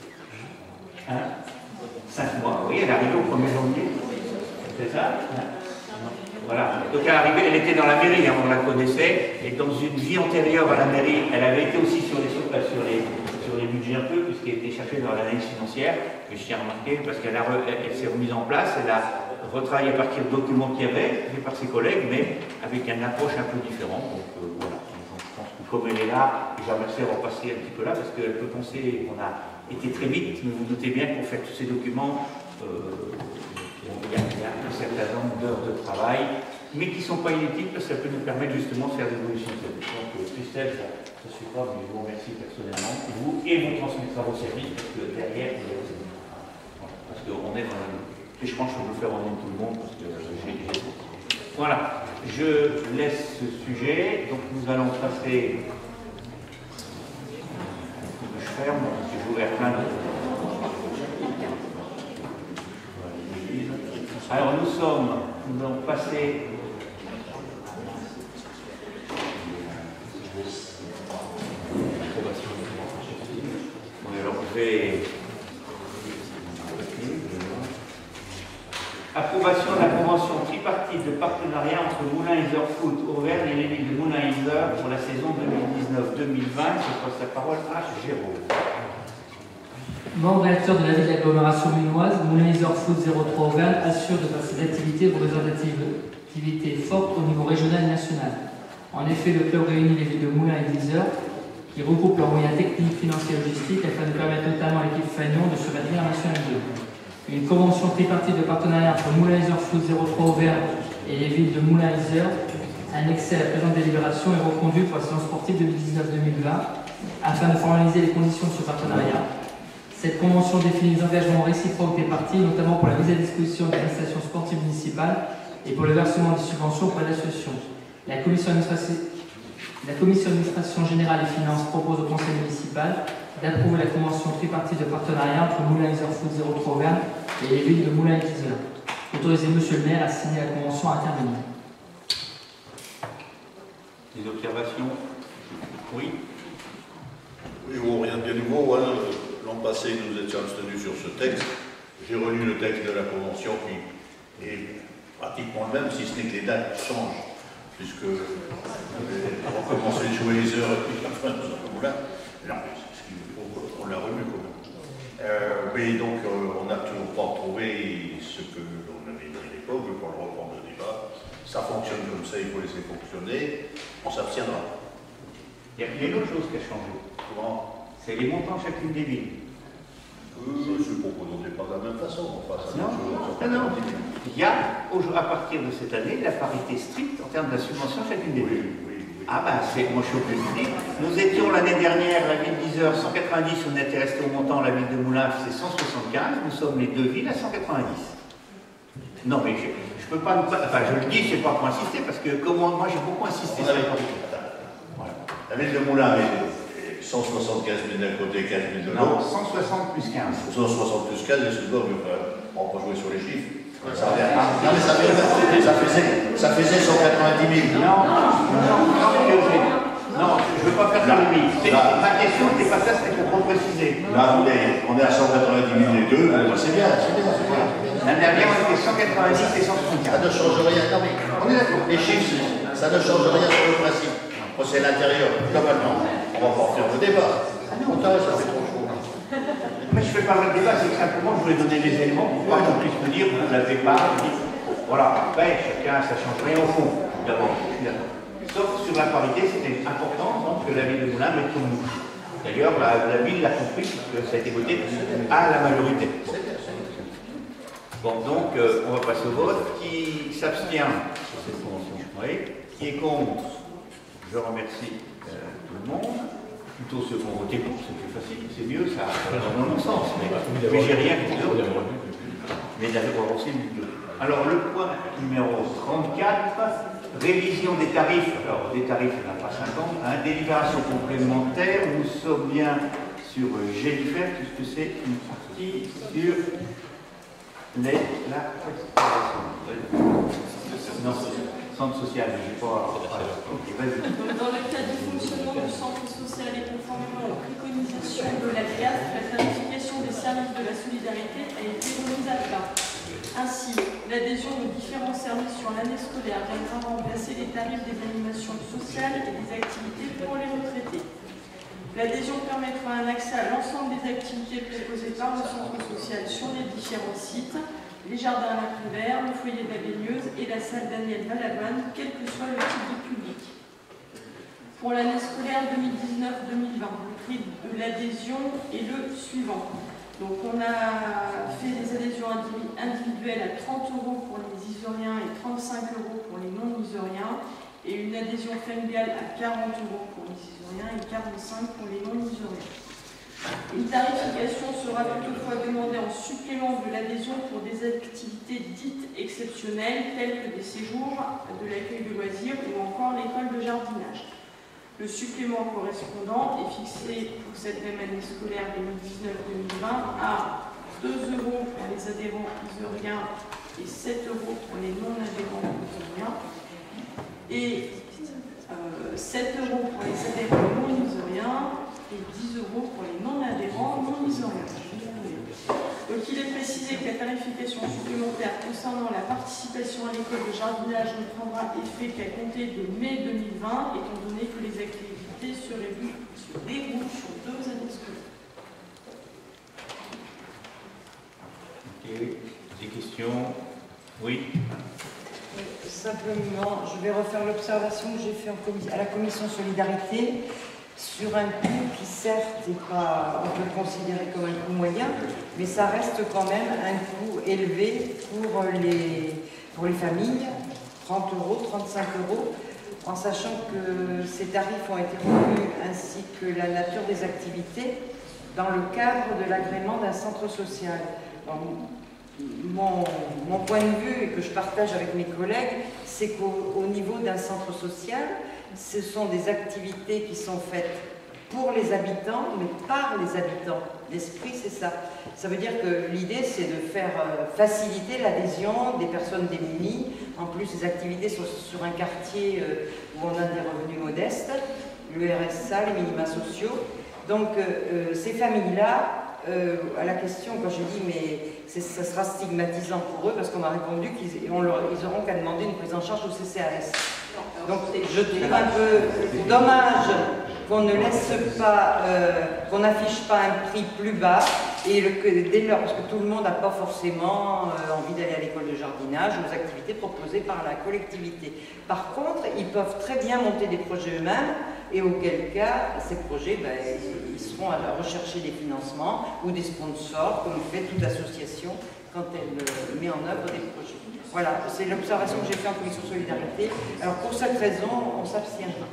5 mois. Vous voyez, elle est arrivée au 1er janvier, c'est ça Voilà. Donc elle est arrivée, elle était dans la mairie, hein, on la connaissait, et dans une vie antérieure à la mairie, elle avait été aussi sur les budgets un peu, puisqu'elle était cherchée dans l'analyse financière, que je tiens à remarquer, parce qu'elle s'est remise en place, elle a retravaillé à partir de documents qu'il y avait, fait par ses collègues, mais avec une approche un peu différente. Donc voilà, donc, je pense que comme elle est là, je la remercie d'avoir passé un petit peu là, parce qu'elle peut penser qu'on a été très vite, mais vous doutez bien que pour faire tous ces documents, il y a un certain nombre d'heures de travail, mais qui ne sont pas inutiles parce que ça peut nous permettre justement de faire des évolutions. Donc, Christelle, ça ne suffit pas, mais je vous remercie personnellement, vous, et vous transmettra vos services, parce que derrière, parce qu'on est dans la... Et je pense que je peux le faire en nom de tout le monde, parce que j'ai... Voilà, je laisse ce sujet, donc nous allons passer... Je ferme, parce que j'ai ouvert plein de... Alors nous allons passer... Alors je vais... Approbation de la convention tripartite de partenariat entre Moulins-Isère Foot Auvergne et les villes de Moulins-Isère pour la saison 2019-2020. Je passe la parole à Jérôme.
Membre réacteur de la ville d'agglomération minoise, Moulins-Isère Foot 03 Auvergne assure de par ses activités représentativités fortes au niveau régional et national. En effet, le club réunit les villes de Moulins et d'Isère qui regroupent leurs moyens techniques, financiers et logistiques afin de permettre notamment à l'équipe Fagnon de se maintenir en National 2. Une convention tripartite de partenariat entre Moulins-Isère Foot 03 Auvergne et les villes de Moulins-Isère, annexée à la présente délibération, est reconduite pour la saison sportive 2019-2020 afin de formaliser les conditions de ce partenariat. Cette convention définit les engagements réciproques des parties, notamment pour la mise à disposition des installations sportives municipales et pour le versement des subventions auprès d'associations. La commission d'administration générale et finances propose au conseil municipal d'approuver la convention tripartite de partenariat entre Moulins-Isère Foot 03 Auvergne et les villes de Moulins et d'Isère. Autorisez Monsieur le maire à signer la convention à intervenir.
Des observations? Oui.
Oui, bon, rien de bien nouveau. Hein. L'an passé, nous étions abstenus sur ce texte. J'ai relu le texte de la convention qui est pratiquement le même, si ce n'est que les dates changent, puisque on va commencer à jouer les heures et puis la fin de ce moment-là. Non, on l'a relu quand même. Mais donc, on n'a toujours pas trouvé ce que l'on avait dit à l'époque, pour le reprendre le débat. Ça fonctionne comme ça, il faut laisser fonctionner. On s'abstiendra.
Il y a une autre chose qui a changé.
Comment?
C'est les montants chacune des villes.
Je propose qu'on n'est pas de la même façon. On fasse
Non. Il y a, à partir de cette année, la parité stricte en termes de la subvention chacune des villes.
Oui.
Ah ben, moi je suis obligé de dire. Nous étions l'année dernière, la ville d'Isère, 190, on était resté au montant, la ville de Moulins, c'est 175, nous sommes les deux villes à 190. Non mais je peux pas, enfin je le dis, c'est pas pour insister, parce que comme moi j'ai beaucoup insisté sur les parties.
Voilà. La ville de Moulins est 175 000 d'un côté, 15 000 de
Non,
l'autre.
160 plus 15.
160 plus 15, excuse-moi, mais on va pas jouer sur les chiffres. Ça faisait 190 000.
Non, je ne veux pas faire de limite. Ma question n'était pas ça, c'était pour préciser.
Là, on est à 190 000 les deux, c'est bien, c'est bien.
L'année dernière, on était 190 et 175.
Ça ne change rien. Non, mais on est d'accord. Les chiffres, ça ne change rien sur le principe. C'est l'intérieur, globalement. On va pas faire le débat. Ça fait trop chaud.
Mais je ne fais pas le débat, c'est que simplement je voulais donner les éléments pour pouvoir qu'on puisse me dire, vous ne l'avez pas. Voilà, après, chacun, ça ne change rien au fond. D'abord, je suis d'accord. Sauf sur la parité, c'était important donc, que la ville de Moulins mette son mot. D'ailleurs, la ville l'a compris, puisque ça a été voté à la majorité. Bon, donc, on va passer au vote. Qui s'abstient sur cette convention? Oui. Qui est contre? Je remercie tout le monde. Plutôt ceux qui ont voté pour, c'est plus facile, c'est mieux, ça va dans le bon sens. Mais j'ai rien contre les autres. Mais d'avoir aussi le deux. Alors, le point numéro 34, révision des tarifs. Alors, des tarifs, il n'y en a pas 50. Hein, délibération complémentaire, nous sommes bien sur Gélifer, puisque c'est une partie sur la prestation. Non, centre social, je ne sais pas. Okay,
dans le cadre du fonctionnement du centre social et conformément aux préconisations de la DGAF, la tarification des services de la solidarité a été remise à plat. Ainsi, l'adhésion aux différents services sur l'année scolaire viendra remplacer les tarifs des animations sociales et des activités pour les retraités. L'adhésion permettra un accès à l'ensemble des activités proposées par le centre social sur les différents sites, les jardins à la Prévert, le foyer de la baigneuse et la salle Daniel Balavoine, quel que soit le type de public. Pour l'année scolaire 2019-2020, le prix de l'adhésion est le suivant. Donc on a fait des adhésions individuelles à 30 € pour les isoriens et 35 € pour les non-isoriens, et une adhésion familiale à 40 € pour les isoriens et 45 € pour les non-isoriens. Une tarification sera toutefois demandée en supplément de l'adhésion pour des activités dites exceptionnelles, telles que des séjours, de l'accueil de loisirs ou encore l'école de jardinage. Le supplément correspondant est fixé pour cette même année scolaire 2019-2020 à 2 € pour les adhérents isoriens et 7 € pour les non-adhérents isoriens et 7 € pour les adhérents non-isoriens et 10 € pour les non-adhérents non-isoriens. Donc il est précisé que la tarification supplémentaire concernant la participation à l'école de jardinage ne prendra effet qu'à compter de mai 2020, étant donné que les activités se déroulent sur 2 années scolaires.
Okay. Des questions? Oui.
Simplement, je vais refaire l'observation que j'ai faite à la commission solidarité sur un coût qui certes n'est pas, on peut le considérer comme un coût moyen, mais ça reste quand même un coût élevé pour les familles, 30 €, 35 €, en sachant que ces tarifs ont été revus ainsi que la nature des activités dans le cadre de l'agrément d'un centre social. Donc, mon point de vue, et que je partage avec mes collègues, c'est qu'au niveau d'un centre social, ce sont des activités qui sont faites pour les habitants, mais par les habitants. L'esprit, c'est ça. Ça veut dire que l'idée, c'est de faire faciliter l'adhésion des personnes démunies. En plus, ces activités sont sur un quartier où on a des revenus modestes, le RSA, les minima sociaux. Donc, ces familles-là, à la question, quand j'ai dit, mais ça sera stigmatisant pour eux, parce qu'on m'a répondu qu'ils auront qu'à demander une prise en charge au CCAS. Donc je trouve un peu dommage qu'on ne laisse pas, qu'on n'affiche pas un prix plus bas, et dès lors, parce que tout le monde n'a pas forcément envie d'aller à l'école de jardinage, aux activités proposées par la collectivité. Par contre, ils peuvent très bien monter des projets eux-mêmes, et auquel cas, ces projets, ils seront à rechercher des financements ou des sponsors, comme fait toute association quand elle met en œuvre des projets. Voilà, c'est l'observation que j'ai faite en commission solidarité. Alors pour cette raison, on s'abstiendra.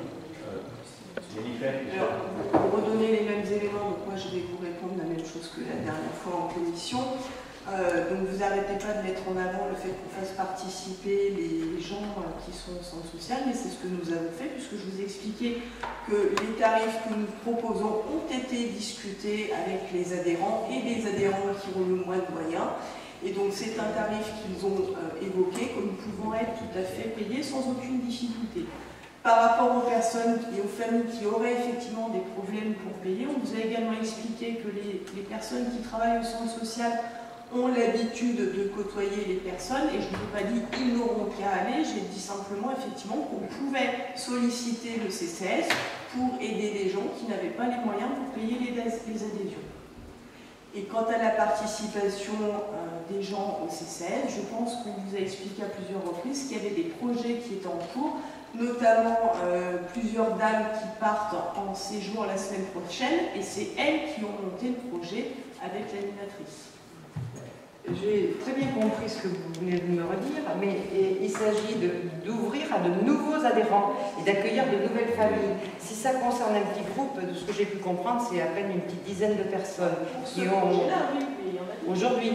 Pour redonner les mêmes éléments, donc moi je vais vous répondre la même chose que la dernière fois en commission. Donc vous n'arrêtez pas de mettre en avant le fait qu'on fasse participer les gens qui sont au centre social, mais c'est ce que nous avons fait, puisque je vous ai expliqué que les tarifs que nous proposons ont été discutés avec les adhérents et les adhérents qui ont le moins de moyens. Et donc c'est un tarif qu'ils ont évoqué, que nous pouvons être tout à fait payés sans aucune difficulté. Par rapport aux personnes et aux familles qui auraient effectivement des problèmes pour payer, on vous a également expliqué que les personnes qui travaillent au centre social ont l'habitude de côtoyer les personnes, et je ne vous ai pas dit ils n'auront qu'à aller, j'ai dit simplement effectivement qu'on pouvait solliciter le CCS pour aider les gens qui n'avaient pas les moyens pour payer les adhésions. Et quant à la participation des gens au CCS, je pense qu'on vous a expliqué à plusieurs reprises qu'il y avait des projets qui étaient en cours, notamment plusieurs dames qui partent en séjour la semaine prochaine, et c'est elles qui ont monté le projet avec l'animatrice.
J'ai très bien compris ce que vous venez de me redire, mais il s'agit d'ouvrir à de nouveaux adhérents et d'accueillir de nouvelles familles. Si ça concerne un petit groupe, de ce que j'ai pu comprendre, c'est à peine une petite dizaine de personnes qui ont aujourd'hui.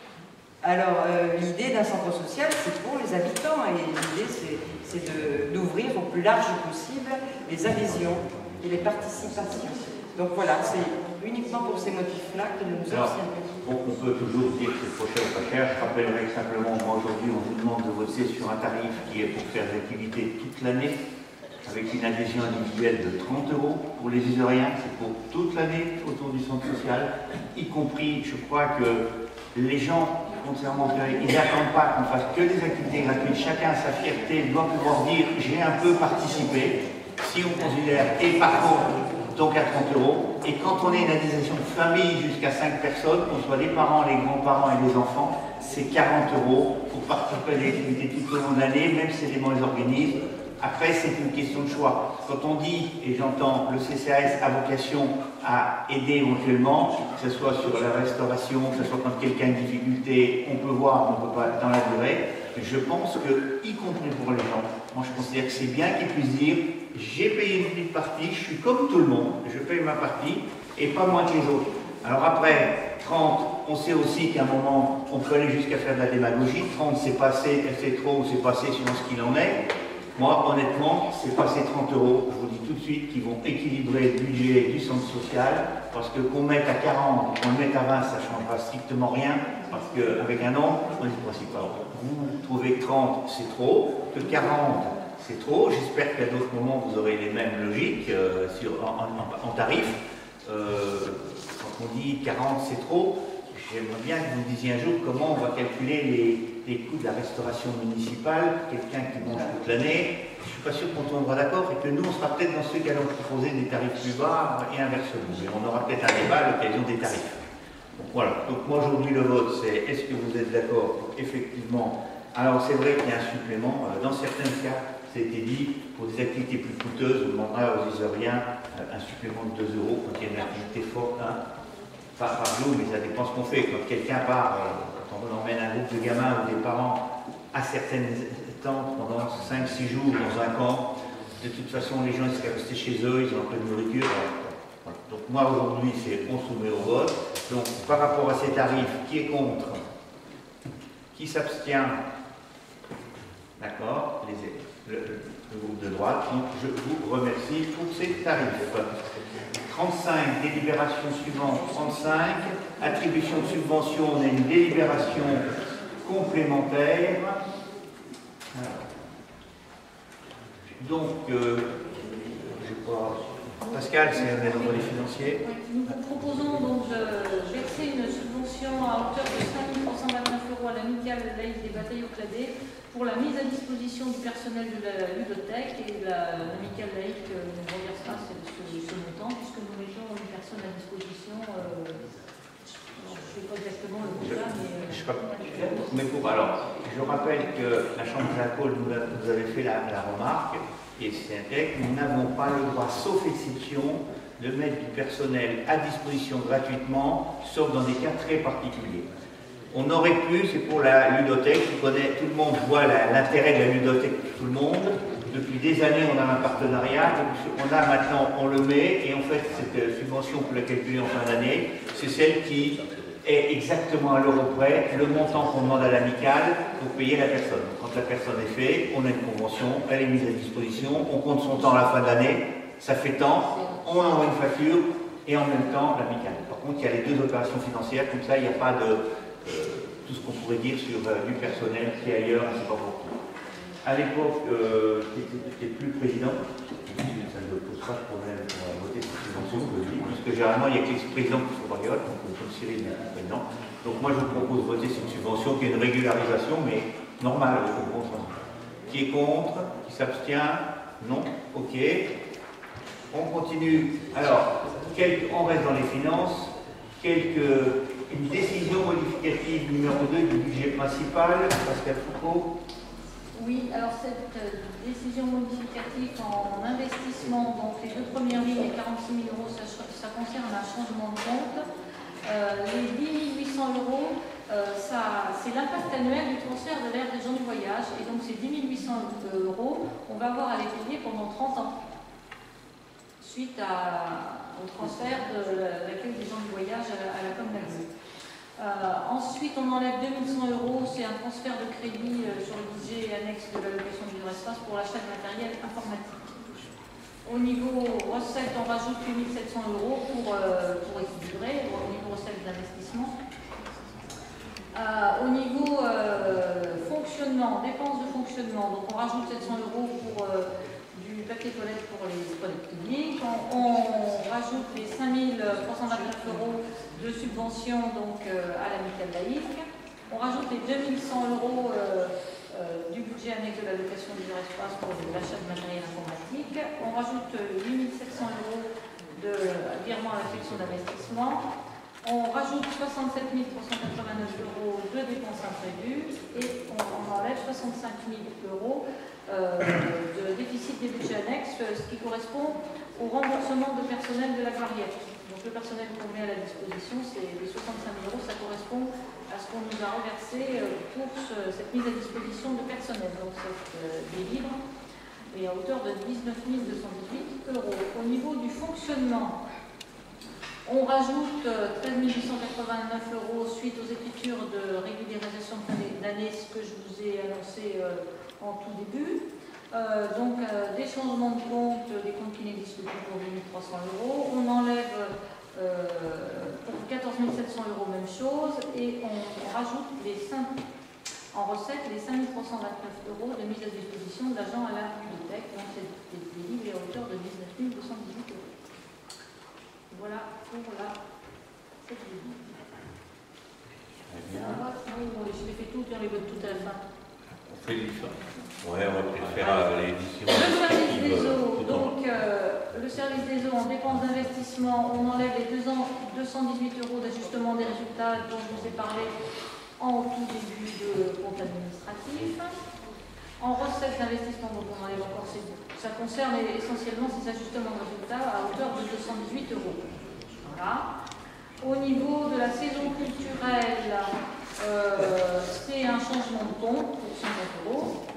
Alors, l'idée d'un centre social, c'est pour les habitants, et l'idée, c'est d'ouvrir au plus large possible les adhésions et les participations. Donc voilà, c'est uniquement pour ces motifs-là que nous nous abstiendrons.
Bon, on peut toujours dire que c'est trop cher ou pas cher. Je rappellerai que simplement, moi aujourd'hui, on vous demande de voter sur un tarif qui est pour faire des activités toute l'année, avec une adhésion individuelle de 30 € pour les Isériens. C'est pour toute l'année autour du centre social, y compris, je crois que les gens, contrairement à ils n'attendent pas qu'on fasse que des activités gratuites. Chacun a sa fierté, doit pouvoir dire j'ai un peu participé, si on considère, et par contre, donc à 30 €. Et quand on est une adhésion de famille jusqu'à 5 personnes, qu'on soit les parents, les grands-parents et les enfants, c'est 40 € pour participer à des activités tout au long de l'année, même si les les organismes. Après, c'est une question de choix. Quand on dit, et j'entends, le CCAS a vocation à aider éventuellement, que ce soit sur la restauration, que ce soit quand quelqu'un a une difficulté, on peut voir, on ne peut pas dans la durée. Je pense que, y compris pour les gens, moi je considère que c'est bien qu'ils puissent dire j'ai payé une petite partie, je suis comme tout le monde, je paye ma partie et pas moins que les autres. Alors après, 30, on sait aussi qu'à un moment, on peut aller jusqu'à faire de la démagogie. 30, c'est passé, c'est trop ou c'est passé selon ce qu'il en est. Moi, honnêtement, c'est passé 30 €. Je vous dis tout de suite qu'ils vont équilibrer le budget du centre social, parce que qu'on mette à 40, qu'on le mette à 20, ça ne changera strictement rien, parce qu'avec un nombre, on dit principal. Vous trouvez que 30, c'est trop, que 40, c'est trop. J'espère qu'à d'autres moments, vous aurez les mêmes logiques en tarif. Quand on dit 40, c'est trop, j'aimerais bien que vous me disiez un jour comment on va calculer les coûts de la restauration municipale, quelqu'un qui mange toute l'année. Je ne suis pas sûr qu'on tombera d'accord et que nous, on sera peut-être dans ceux qui allons proposer des tarifs plus bas et inversement. Mais on aura peut-être un débat à l'occasion des tarifs. Donc voilà. Donc moi, aujourd'hui, le vote, c'est est-ce que vous êtes d'accord effectivement. Alors, c'est vrai qu'il y a un supplément. Dans certains cas, c'était dit, pour des activités plus coûteuses, on demandera aux Isériens un supplément de 2 € quand il y a une activité forte. Pas par jour, mais ça dépend ce qu'on fait. Quand quelqu'un part, quand on emmène un groupe de gamins ou des parents à certaines temps pendant 5-6 jours dans un camp, de toute façon, les gens ils seraient restés chez eux, ils ont un peu de nourriture. Voilà. Donc moi, aujourd'hui, c'est on soumet au vote. Donc, par rapport à ces tarifs, qui est contre? Qui s'abstient? D'accord, le groupe de droite. Donc, je vous remercie pour ces tarifs. 35, délibération suivante, 35, attribution de subvention, on a une délibération complémentaire. Donc, je crois, Pascal, c'est un des relais financiers.
Nous vous proposons donc de verser une subvention à hauteur de 5 329 € à l'amicale laïque des bataillons cladés pour la mise à disposition du personnel de la ludothèque, et l'amicale laïque nous reversera ce montant puisque nous mettons une personne à disposition. Je ne sais pas exactement le montant, mais
je rappelle que la Chambre de la Côte nous avait fait la remarque, et c'est intègre, nous n'avons pas le droit, sauf exception, de mettre du personnel à disposition gratuitement, sauf dans des cas très particuliers. On aurait pu, c'est pour la ludothèque, tout le monde voit l'intérêt de la ludothèque, tout le monde. Depuis des années, on a un partenariat, donc on le met, et en fait, cette subvention, pour la calculer en fin d'année, c'est celle qui est exactement à l'euro près le montant qu'on demande à l'amicale pour payer la personne. Quand la personne est faite, on a une convention, elle est mise à disposition, on compte son temps à la fin de l'année, ça fait tant, on envoie une facture et en même temps l'amicale. Par contre, il y a les deux opérations financières, comme ça il n'y a pas de tout ce qu'on pourrait dire sur du personnel qui est ailleurs, je ne sais pas pourquoi. À l'époque, tu n'étais plus président, ça ne pose pas de problème pour voter cette subvention, je le dis, puisque généralement il n'y a que les présidents qui font bagnole, donc comme Cyril n'est plus président. Donc moi je vous propose de voter cette subvention qui est une régularisation, mais normale, je propose. Qui est contre? Qui s'abstient? Non? Ok. On continue. Alors, on reste dans les finances. Une décision modificative numéro 2 du budget principal, Pascal Foucault.
Oui, alors cette décision modificative en investissement, donc les deux premières lignes, les 46 000 euros, ça concerne un changement de compte. Les 10 800 euros, c'est l'impact annuel du transfert de l'aire des gens du voyage. Et donc ces 10 800 euros, on va avoir à les payer pendant 30 ans, suite au transfert de l'accueil des gens du voyage à la Communauté. Ensuite, on enlève 2100 euros, c'est un transfert de crédit sur le budget annexe de l'allocation du espace pour l'achat de matériel informatique. Au niveau recettes, on rajoute 8700 euros pour équilibrer, au niveau recettes d'investissement. Au niveau fonctionnement, dépenses de fonctionnement, donc on rajoute 700 euros pour du papier toilette pour les toilettes publiques. On rajoute les 5329 euros de subvention donc, à l'amicale laïque. On rajoute les 2100 euros du budget annexe de l'allocation des espaces pour l'achat de matériel informatique. On rajoute 8700 euros de virement à la section d'investissement. On rajoute 67 389 euros de dépenses imprévues et on enlève 65 000 euros de déficit des budgets annexes, ce qui correspond au remboursement de personnel de la Gloriette. Donc le personnel qu'on met à la disposition, c'est les 65 000 euros, ça correspond à ce qu'on nous a reversé pour cette mise à disposition de personnel. Donc des livres et à hauteur de 19 218 euros. Au niveau du fonctionnement, on rajoute 13 889 euros suite aux écritures de régularisation d'année, ce que je vous ai annoncé en tout début. Donc des changements de compte, des comptes qui n'existent plus pour 2300 euros. On enlève pour 14 700 euros, même chose, et on rajoute en recette les 5 329 euros de mise à disposition d'agents à la bibliothèque. Donc c'est des livres à hauteur de 19 218 euros. Voilà pour cette visite.
Très bien.
Je l'ai fait tout, on les vote tout à la fin.
On fait du ça. Ouais, on va peut-être faire l'édition.
Le service des eaux, donc le service des eaux en dépenses d'investissement, on enlève les 218 euros d'ajustement des résultats dont je vous ai parlé en tout début de compte administratif. En recettes d'investissement, donc on enlève encore ça concerne essentiellement ces ajustements de résultats à hauteur de 218 euros. Voilà. Au niveau de la saison culturelle, c'est un changement de compte pour 100 euros.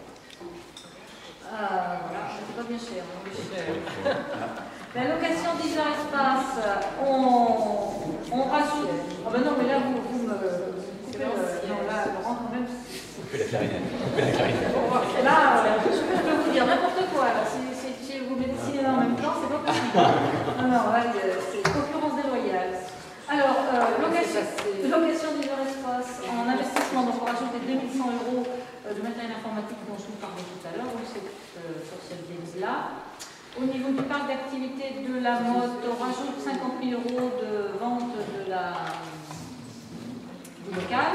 Voilà, c'est pas bien cher. La location d'Isar Espace, on rajoute. Ah ben non, mais là, vous me coupez. Non, là, Laurent, quand même.
Coupez la clarinette.
Là, je peux vous dire n'importe quoi. Là. Si vous médecinez là en même temps, c'est pas possible. Non, là, c'est concurrence déloyale. Alors, location d'Isar Espace en investissement, donc on rajoute les 2100 euros de matériel informatique dont je vous parlais tout à l'heure, c'est sur cette base-là. Au niveau du parc d'activité de la mode, on rajoute 50 000 euros de vente du local.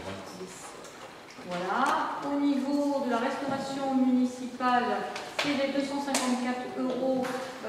Voilà. Au niveau de la restauration municipale, c'est les 254 euros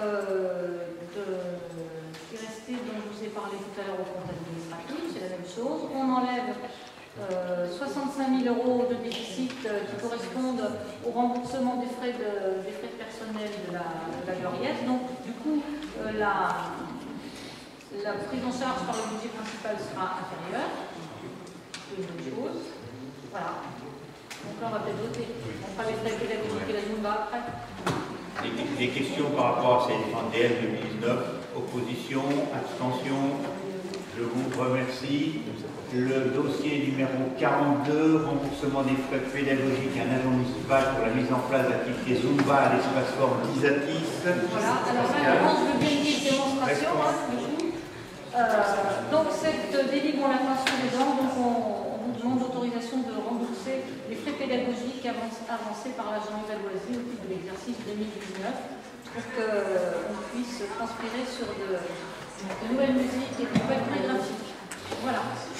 qui restaient, dont je vous ai parlé tout à l'heure au compte administratif, c'est la même chose. On enlève 65 000 euros de déficit qui correspondent au remboursement des frais de personnel de la Gloriette. Donc, du coup, la prise en charge par le budget principal sera inférieure. C'est une bonne chose. Voilà. Donc là, on va peut-être voter. On fera les frais pédagogiques et la Zumba après.
Des questions par rapport à ces DL 2019, opposition, abstention. Je vous remercie. Le dossier numéro 42, remboursement des frais pédagogiques à un agent municipal pour la mise en place d'activités Zumba à l'espace fort d'Isatis.
Voilà, alors maintenant, je veux bien dire démonstration, du coup. Donc, cette délivre on l'intention des gens, donc on vous demande l'autorisation de rembourser les frais pédagogiques avancés par l'agent Yves Loisy au titre de l'exercice 2019 pour qu'on puisse transpirer sur de nouvelles musiques et de nouvelles chorégraphies. Voilà.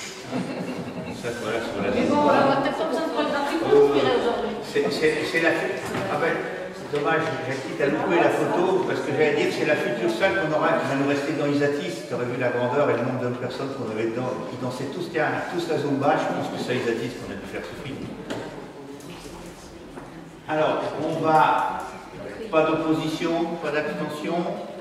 Mais bon, on n'a peut-être pas besoin de chorégraphie pour transpirer aujourd'hui.
C'est la fête. Ah ben, c'est dommage, j'ai quitte à louper la photo parce que j'allais dire que c'est la future salle qu'on aura qui va nous rester dans Isatis. Tu aurais vu la grandeur et le nombre de personnes qu'on avait dedans qui dansaient tous la Zumba. Je pense que c'est à Isatis qu'on a dû faire souffrir. Alors, on va. Pas d'opposition, pas d'abstention.